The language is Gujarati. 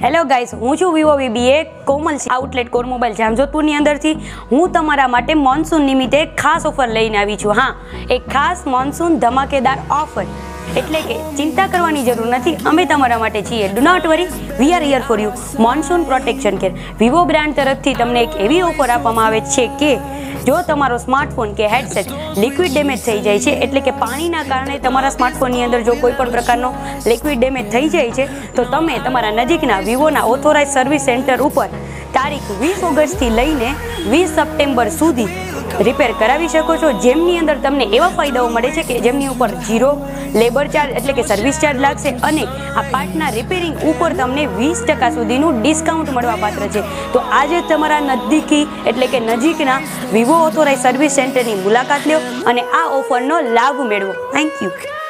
હેલો ગાઈસ, હું છું Vivo VBA Komal outlet core mobile જામજોધપુરની અંદરથી હું તમારા માટે મોન્સૂન નિમિત્તે ખાસ ઓફર લઈને આવી છું. હા, એક ખાસ મોન્સૂન ધમાકેદાર ઓફર, એટલે કે ચિંતા કરવાની જરૂર નથી, અમે તમારા માટે છીએ. Do not worry, we are here for you. Monsoon protection care Vivo brand તરફથી તમને એક એવી ઓફર આપવામાં આવે છે કે જો તમારો સ્માર્ટફોન કે હેડસેટ લિક્વિડ ડેમેજ થઈ જાય છે, એટલે કે પાણીના કારણે તમારા સ્માર્ટફોનની અંદર જો કોઈ પણ પ્રકારનો લિક્વિડ ડેમેજ થઈ જાય છે, તો તમે તમારા નજીકના વિવોના ઓથોરાઇઝ સર્વિસ સેન્ટર ઉપર તારીખ 20 ઓગસ્ટથી લઈને 20 સપ્ટેમ્બર સુધી રિપેર કરાવી શકો છો, જેમની અંદર તમને એવા ફાયદાઓ મળે છે કે જેમની ઉપર 0 લેબર ચાર્જ એટલે કે સર્વિસ ચાર્જ લાગશે અને આ પાર્ટના રિપેરિંગ ઉપર તમને 20% સુધીનું ડિસ્કાઉન્ટ મળવા પાત્ર છે. તો આજે તમારા નજદીકી એટલે કે નજીકના વિવો ઓથોરાઇઝ સર્વિસ સેન્ટરની મુલાકાત લો અને આ ઓફરનો લાભ મેળવો. Thank you.